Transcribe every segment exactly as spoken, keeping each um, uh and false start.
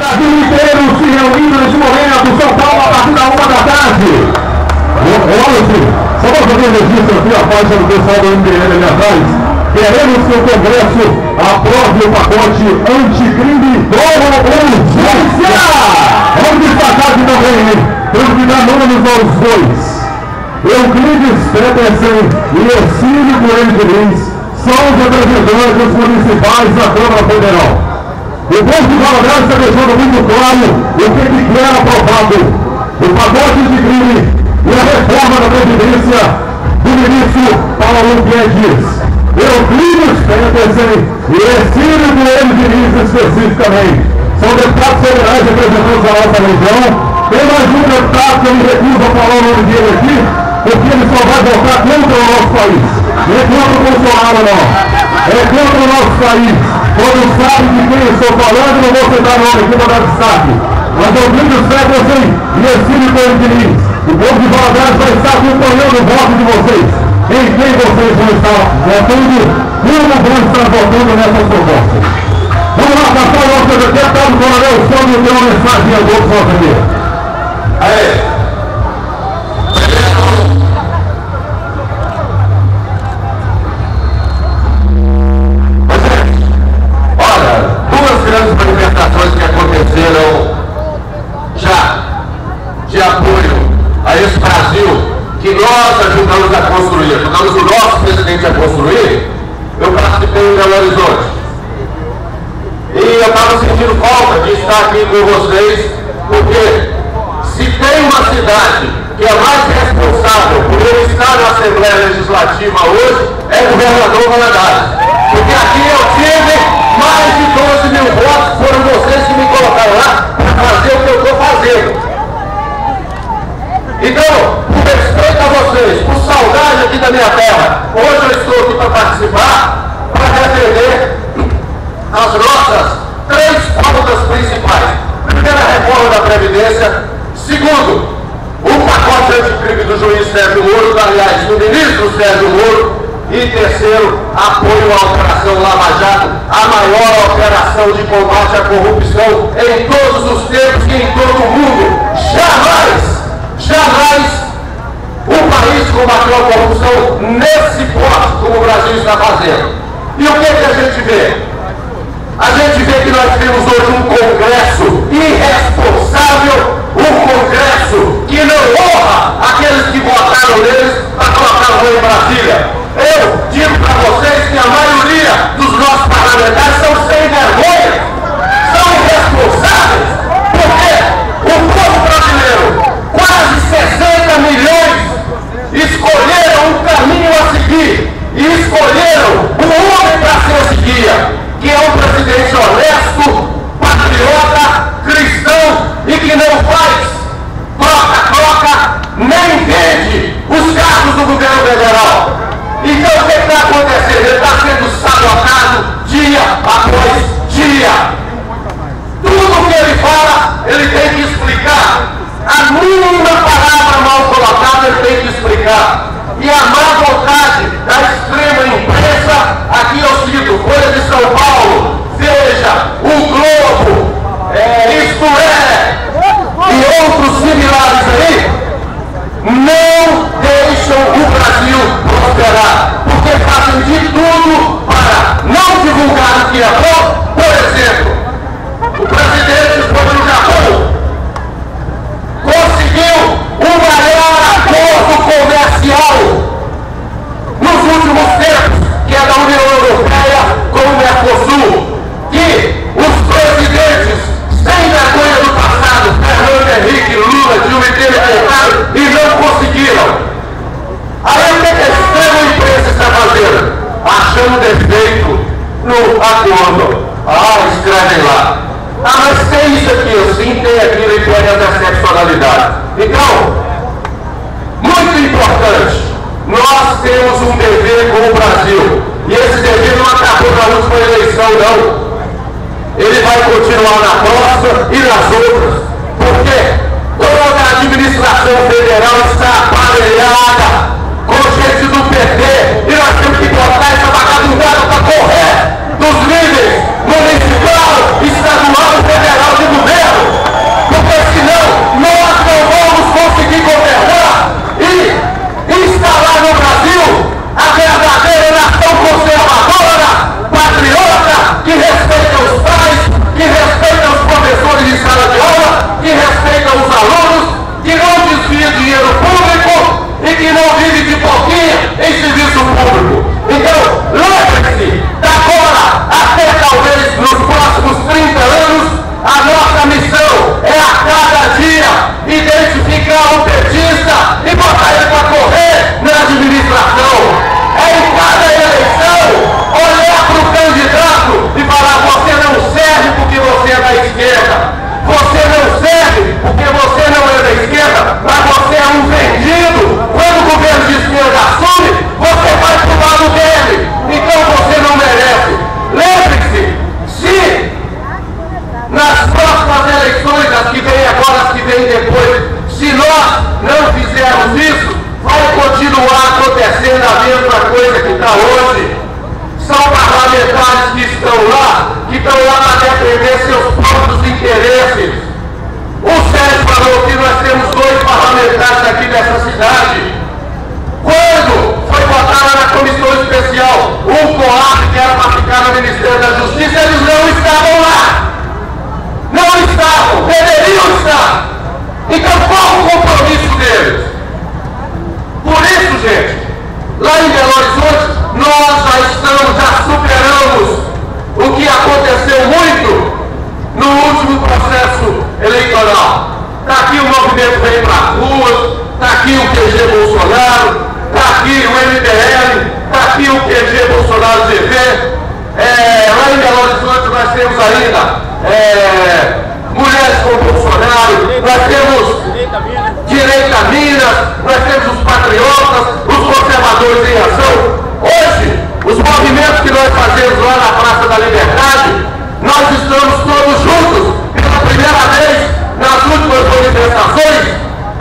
Brasil inteiro se reunindo neste momento, São Paulo, a partir da uma da tarde. Olha, só vou fazer um registro aqui, a página do pessoal do M B L ali atrás. Queremos que o Congresso aprove o pacote anticrime do urgência. Vamos destacar aqui também, hein? Temos que dar nomes aos dois. Euclides Peterson e Ercílio Coelho de Lins são os representantes municipais da Câmara Federal. O povo de Valadares está deixando muito claro o que ele quer aprovado. O pacote de crime e a reforma da Previdência do ministro Paulo Guedes. Euclides Peterson e Ercílio Coelho de Lins especificamente. São deputados federais representantes da nossa região. Tem mais um deputado que eu me recuso a falar o nome dele aqui, porque ele só vai votar contra o nosso país. Não é contra o Bolsonaro, não. É contra o nosso país. Todos sabem de quem eu estou falando, não vou citar nome aqui para dar destaque. Mas Euclides Peterson e Ercílio Coelho de Lins. O povo de Valadares vai estar acompanhando o voto de vocês. Em quem vocês vão estar votando, como vão estar votando nessas propostas. Vamos lá, passar o nosso deputado Coronel Sônia, tem uma mensagem a todos nós aqui. Aê! Grandes manifestações que aconteceram já de apoio a esse Brasil que nós ajudamos a construir, ajudamos o nosso presidente a construir. Eu participei em Belo Horizonte e eu estava sentindo falta de estar aqui com vocês, porque se tem uma cidade que é mais responsável por eu estar na Assembleia Legislativa hoje, é o governador Valadares, porque aqui eu tive mais de doze mil votos, foram vocês que me colocaram lá para fazer o que eu estou fazendo. Então, por respeito a vocês, por saudade aqui da minha terra, hoje eu estou aqui para participar, para defender as nossas três pautas principais. Primeiro, a reforma da Previdência. Segundo, o pacote anticrime do juiz Sérgio Moro, aliás, do ministro Sérgio Moro. E terceiro, apoio à Operação Lava Jato, a maior operação de combate à corrupção em todos os tempos e em todo o mundo. Jamais, jamais o país combateu a corrupção nesse porte como o Brasil está fazendo. E o que, que a gente vê? A gente vê que nós temos hoje um Congresso irresponsável, um Congresso que não honra aqueles que votaram neles para colocar o em Brasília. Eu digo para vocês que a maioria dos nossos parlamentares são sem vergonha, são irresponsáveis, porque o povo brasileiro, quase sessenta milhões, escolheram um caminho a seguir e escolheram o homem para ser seguia, que é um presidente honesto, patriota, cristão e que não faz troca-troca, nem vende os cargos do governo federal. Então o que está acontecendo? Ele está sendo sabotado dia após dia. Tudo que ele fala, ele tem que explicar. A mínima palavra mal colocada, ele tem que explicar. E a má vontade da extrema imprensa, aqui eu cito Folha de São Paulo, Veja, O Globo, é, Isto É, e outros similares aí, não deixam o Brasil prosperar, porque fazem de tudo para não divulgar o que é bom. Por exemplo, o presidente foi no Japão, conseguiu o maior acordo comercial nos últimos tempos, que é da União Europeia com o Mercosul, que os presidentes sem vergonha do passado, Fernando Henrique, Lula, Dilma e Temer tentaram e não conseguiram. Aí o que a extrema imprensa está fazendo? Achando defeito no acordo. Ah, escrevem lá. Ah, mas tem isso aqui, sim, tem aquilo e tem a interseccionalidade. Então, muito importante, nós temos um dever com o Brasil. E esse dever não acabou na última eleição, não. Ele vai continuar na próxima e nas outras. Porque toda a administração federal está aparelhada com gente do P T. E nós temos que botar essa vagabundada para correr dos níveis municipal, estadual e federal de governo. parlamentares que estão lá, que estão lá para defender seus próprios interesses. O Sérgio falou que nós temos dois parlamentares aqui dessa cidade. Quando foi votar lá na comissão especial um coab que era para ficar no Ministério da Justiça, eles não estavam lá. Não estavam, deveriam estar. Então qual o compromisso deles? Por isso, gente, lá em Belo Horizonte, nós já estamos, já superamos o que aconteceu muito no último processo eleitoral. Está aqui o movimento Vem para a Rua, está aqui o Q G Bolsonaro, está aqui o M D L, está aqui o Q G Bolsonaro T V. É, lá em Belo Horizonte nós temos ainda é, Mulheres com Bolsonaro, nós temos Direita Minas, nós temos os patriotas, os conservadores em ação. Hoje, os movimentos que nós fazemos lá na Praça da Liberdade, nós estamos todos juntos, pela primeira vez, nas últimas manifestações,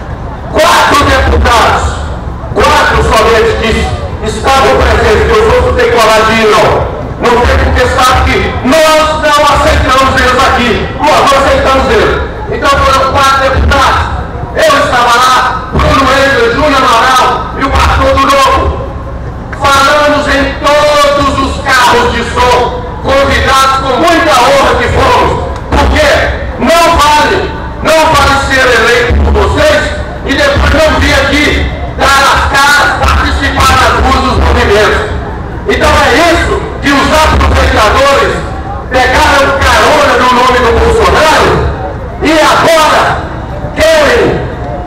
quatro deputados, quatro somente que estavam presentes, que os outros têm coragem de ir, não. Não tem porque sabe que nós não aceitamos eles aqui, nós não aceitamos eles. Então foram quatro deputados. Eu estava lá, Bruno Ender, Júnior Amaral e o pastor do Novo. Falamos em todos os carros de som, convidados com muita honra que fomos. Porque não vale, não vale ser eleito por vocês e depois não vir aqui dar as caras, participar das ruas dos movimentos. Então é isso que os aproveitadores pegaram carona no nome do Bolsonaro e agora querem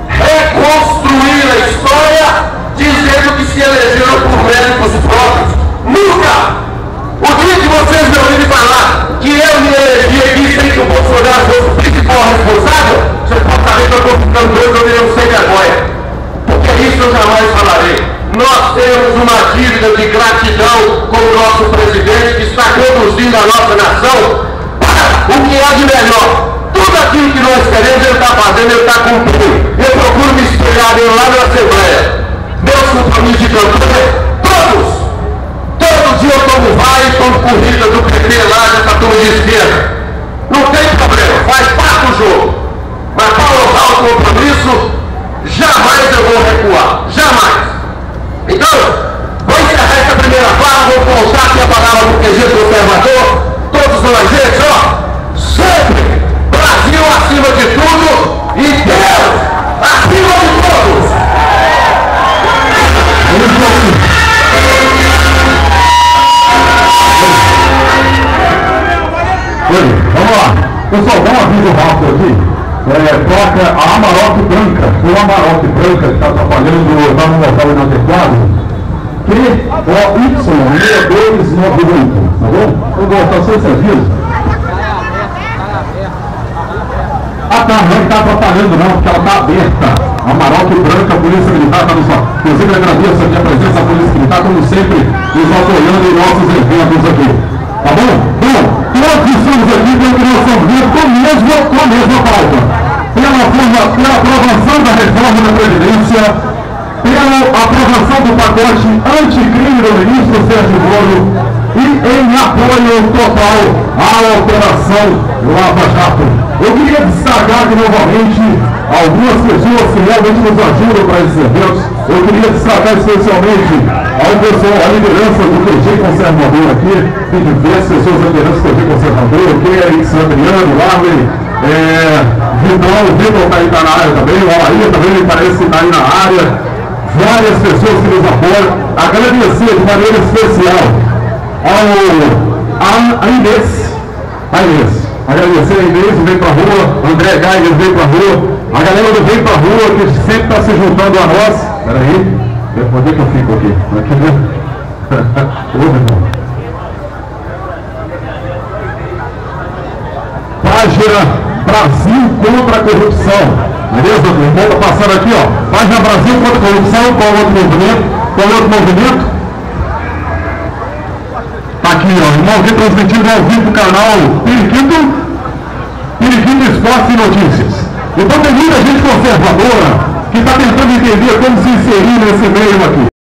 reconstruir a história dizendo que se elegeram por méritos próprios. Nunca! O dia que vocês me ouvirem falar que eu me elegi aqui sem que o Bolsonaro fosse o principal responsável, vocês podem saber que eu estou ficando doido, eu não sei vergonha. Porque isso eu jamais falarei. Nós temos uma dívida de gratidão com o nosso presidente que está conduzindo a nossa nação para o que há de melhor. Tudo aquilo que nós queremos, ele está fazendo, ele está cumprindo. Eu procuro me espelhar nele lá na Assembleia. Meus compromissos de campanha, todos, todo dia eu tomo vai e tomo corrida do P T lá, dessa turma de esquerda. Não tem problema, faz parte do jogo. Mas para honrar o compromisso, jamais eu vou recuar. Jamais. Então, vou encerrar essa primeira fala, vou voltar aqui a palavra do Q G conservador, todos nós, gente, ó, sempre Brasil acima de tudo e Deus acima de todos. Oi, vamos lá. Pessoal, dá um aviso rápido aqui. É, toca a Amarok Branca, o Amarok Branca que está atrapalhando, está no local inadequado, Q O Y seis dois nove oito, tá bom? Eu vou voltar só esse aviso. Ah tá, não está atrapalhando não, porque ela está aberta. Amarok Branca, a Polícia Militar está nos... Inclusive agradeço aqui a presença da Polícia Militar, como sempre, nos apoiando em nossos eventos aqui. Tá bom? Bom, todos estamos aqui dentro do nosso evento com, mesmo, com a mesma pauta. Pela, pela aprovação da reforma da Previdência, pela aprovação do pacote anticrime do ministro Sérgio Moro e em apoio total à operação Lava Jato. Eu queria destacar aqui novamente algumas pessoas que realmente nos ajudam para esses eventos. Eu queria destacar especialmente ao pessoal, a liderança do Q G Conservador aqui, tem diversas pessoas da liderança do Q G Conservador, Kelly, Sandriano, Larley, é, Vidal, o Vitor está aí tá na área também, o Alaria também me parece que está aí na área, várias pessoas que nos apoiam. Agradecer de maneira especial ao a Inês, a Inês, agradecer a Inês, vem pra rua, André Geiger vem pra rua, a galera do Vem pra Rua, que sempre está se juntando a nós. Peraí, onde é que eu fico aqui? Aqui, né? Ô, meu irmão. Página Brasil contra a Corrupção. Beleza? O irmão está passando aqui, ó. Página Brasil contra a Corrupção. Qual outro movimento? Qual outro movimento? Tá aqui, ó. O irmão vem transmitindo ao vivo do canal Periquito, Periquito Esporte e Notícias. Então tem muita gente conservadora que está tentando entender como se inserir nesse meio aqui.